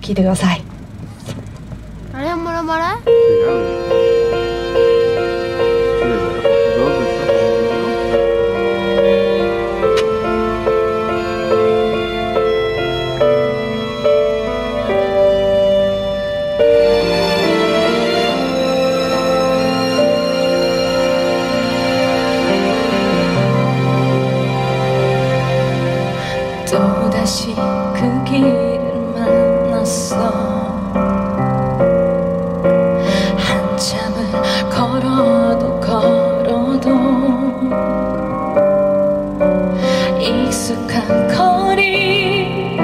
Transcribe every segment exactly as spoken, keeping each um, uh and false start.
聴いてください。 あれもらまれ 또다시 그 길을 만났어. 한참을 걸어도 걸어도 익숙한 거리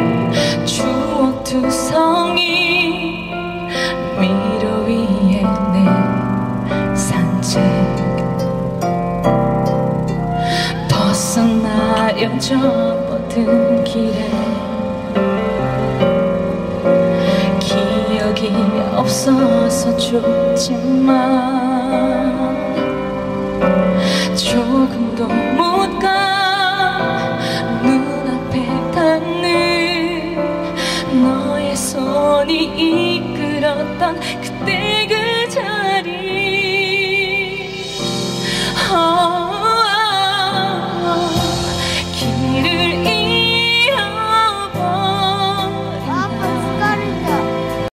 추억투성이 미로 위에 내 산책 벗어나려 접어든 길에 기억이 없어서 좋지만 조금도 못 가 눈앞에 닿는 너의 손이 이끌었던 그때 그